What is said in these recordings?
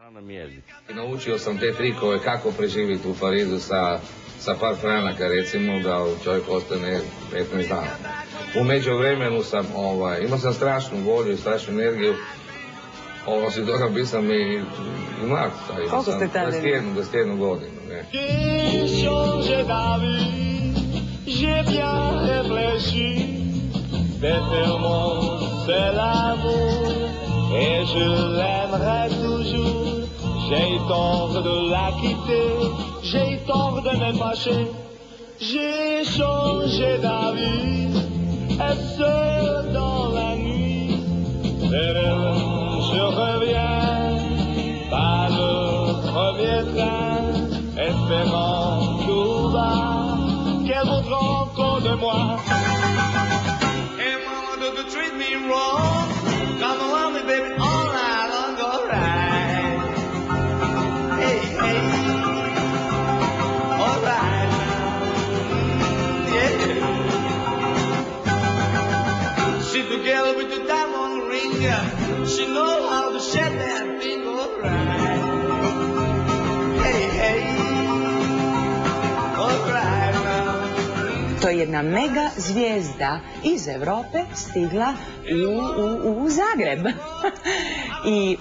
Naučio sam te trikove kako preživjeti u Parizu sa par franaka, recimo, da čovjek ostane 15 dana. U međuvremenu sam, imao sam strašnu volju i strašnu energiju. Osim toga bio sam i mlad. Koliko ste tada? 21 godinu. J'ai bien réfléchi, faire mon seul amour, et je l'aimerai toujours. J'ai tort de la quitter, j'ai tort de me fâcher, j'ai changé d'avis, et seul dans la nuit, vers elle je reviens, par le premier train, espérant tout bas. Qu'elle voudra encore de moi. Hey mama, don't you treat me wrong. Come around me, baby, all night long, alright. Hey, hey, alright. Yeah. She together with the diamond ring. She know how to shed that thing, alright. Hey, hey, alright. To je jedna mega zvijezda iz Europe stigla u Zagreb. I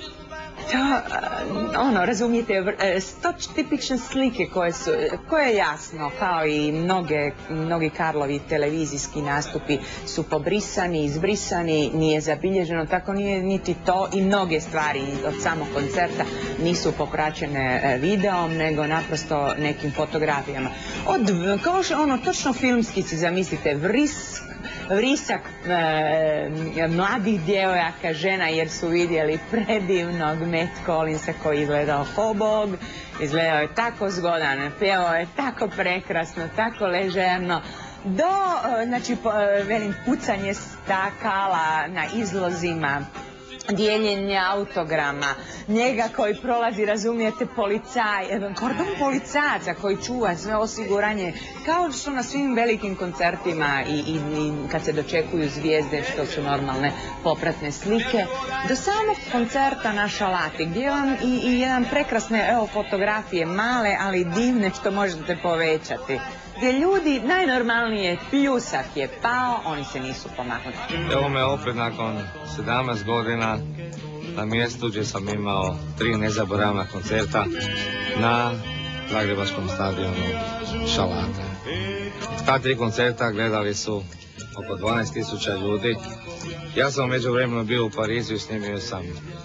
to, razumijete, to tipične slike koje je jasno, kao i mnogi Karlovi televizijski nastupi su pobrisani, izbrisani, nije zabilježeno, tako nije niti to i mnoge stvari od samog koncerta nisu popraćene videom, nego naprosto nekim fotografijama. Kao točno filmski si zamislite, vrisak mladih djevojaka, žena, jer su vidjeli predivnog Metikosa koji izgledao hobog, izgledao je tako zgodan, pjevao je tako prekrasno, tako ležerno, do, znači, pucanje stakala na izlozima, dijeljenje autograma, njega koji prolazi, razumijete, kordon policajaca koji čuva sve osiguranje, kao što na svim velikim koncertima i kad se dočekuju zvijezde, što su normalne popratne slike, do samog koncerta na Šalati, gdje vam i jedan prekrasne fotografije, male, ali divne, što možete povećati. Gdje ljudi, najnormalnije, pljusak je pao, oni se nisu pomaknuli. Evo me opet nakon 17 godina na mjestu gdje sam imao 3 nezaboravna koncerta na Zagrebačkom stadionu Šalate. Ta 3 koncerta gledali su oko 12.000 ljudi. Ja sam u međuvremenu bio u Parizu i snimio sam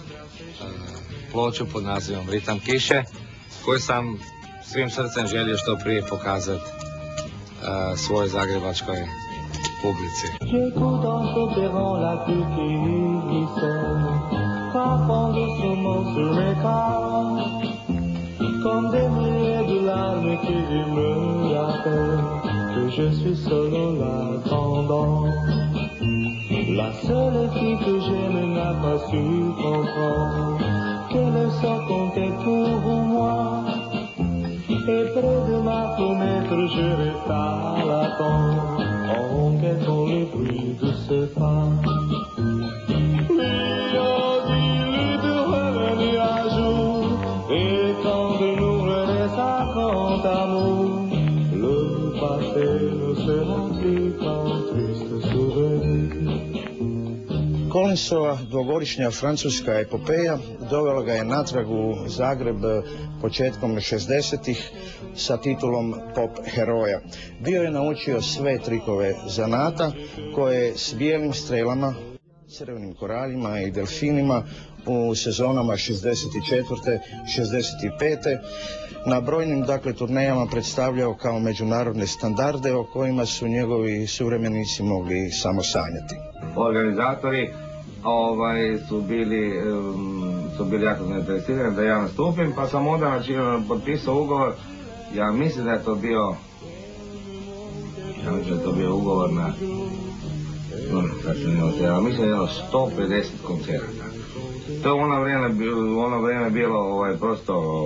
ploču pod nazivom Ritam kiše, koju sam svim srcem želio što prije pokazati svojoj zagrebačkoj publici. La seule fille que j'aime n'a pas su comprendre qu'elle sort compter pour moi. Et près de ma fenêtre je reste à l'attendre en quêtant le bruit de ses pas. Lui a dit de revenir un jour et quand de nous reste un grand amour, le passé ne sera plus qu'un triste souvenir. Collinsova dvogodišnja francuska epopeja dovela ga je natrag u Zagreb početkom 60-ih sa titulom pop heroja. Bio je naučio sve trikove zanata koje s bijelim strelama, crvenim koraljima i delfinima u sezonama 64. 65. na brojnim turnejama predstavljao kao međunarodne standarde o kojima su njegovi suvremenici mogli samo sanjati. Organizatori su bili jako zainteresirani da ja nastupim, pa sam onda potpisao ugovor. Ja mislim da je to bio ugovor na mislim da je 150 koncerata. To je u ono vrijeme bilo prosto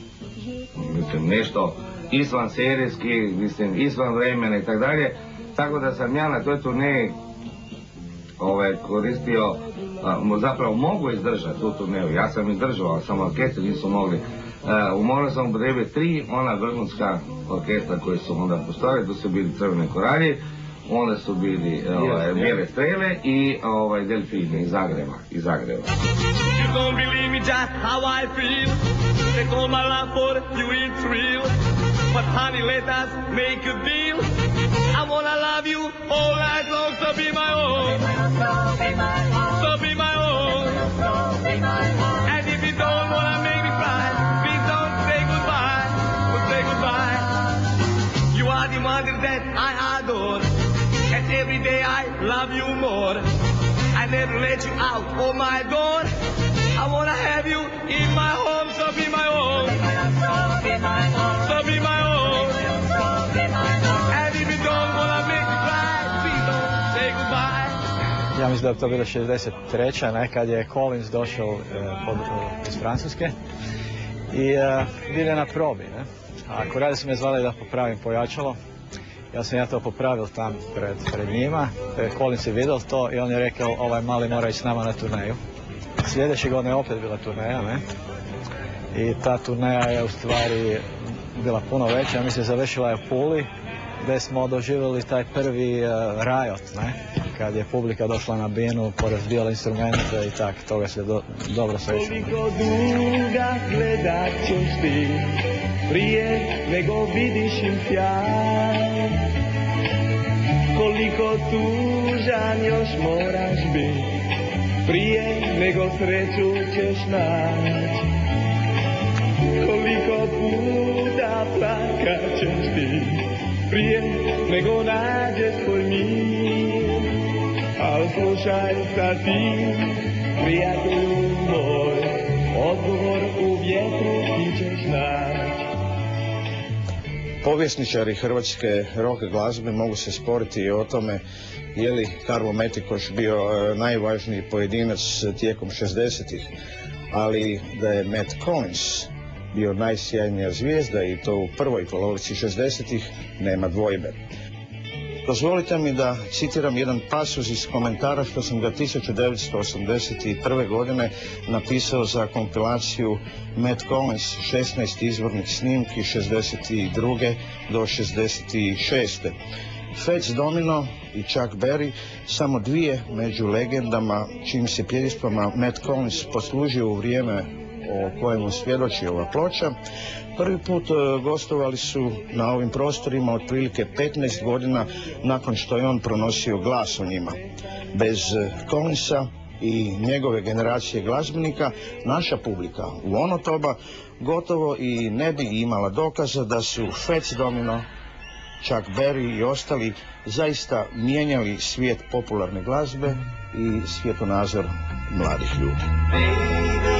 nešto izvan serijski, izvan vremena i tako dalje. Tako da sam ja na toj turneji koristio zapravo mogu izdržati tu turneju. Ja sam izdržao, samo orkestri nisu mogli. Morao sam upotrijebiti 3 ona vrhunska orkestra koji su onda postojali, tu su bili Crvene koralje, onda su bili Bijele strele i Delfini iz Zagreba. You don't believe me just how I feel. They call my love for you, it's real. But honey, let us make a deal. I wanna love you all night long, so be my own. So be my own. And if you don't wanna make me cry, please don't say goodbye. Don't say goodbye. You are the mother that I adore. And every day I love you more. I never let you out of my door. I wanna have you in my home, so be my own. So be my own. And if you don't wanna make me cry, please don't say goodbye. Ja mislim da je to bilo 63. Kad je Collins došao iz Francuske i bili je na probi. A Korade su me zvali da popravim pojačalo. Ja to popravil tam pred njima, Collins je vidio to i on je rekao ovaj mali mora ići s nama na turneju. Sljedeće godine je opet bila turneja, ne? I ta turneja je u stvari bila puno veća, ja mislim završila je u Puli, gdje smo doživjeli taj prvi riot, ne? Kad je publika došla na binu, porazbijala instrumente i tak, toga se dobro sjećam. Koliko duga gledat ćeš ti, prije nego vidiš im sjaj. Koliko tužan još moraš biti, prije nego sreću ćeš naći. Koliko puta plakat ćeš ti, prije nego nađeš svoj mir. Al slušaj sad ti, prijatelju moj, odgovor u vjetru ti ćeš naći. Povjesničari hrvatske rock glazbe mogu se sporiti i o tome je li Karlo Metikoš bio najvažniji pojedinac tijekom 60-ih, ali da je Matt Collins bio najsjajnija zvijezda i to u prvoj polovici 60-ih nema dvojbe. Dozvolite mi da citiram jedan pasus iz komentara što sam ga 1981. godine napisao za kompilaciju Matt Collins 16 izvornih snimki 62. do 66. Fats Domino i Chuck Berry, samo dvije među legendama čim se pjevištvama Matt Collins poslužio u vrijeme o kojemu svjedoči ova ploča. Prvi put gostovali su na ovim prostorima otprilike 15 godina nakon što je on pronosio glas o njima. Bez Collinsa i njegove generacije glazbenika, naša publika u ono doba gotovo i ne bi imala dokaza da su Fats Domino, Chuck Berry i ostali zaista mijenjali svijet popularne glazbe i svjetonazor mladih ljudi.